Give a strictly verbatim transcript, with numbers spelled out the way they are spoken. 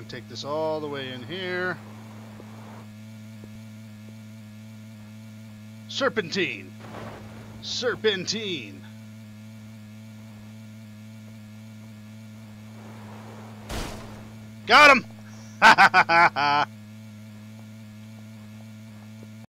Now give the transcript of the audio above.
gonna take this all the way in here. Serpentine. Serpentine. Got him! Ha ha ha ha!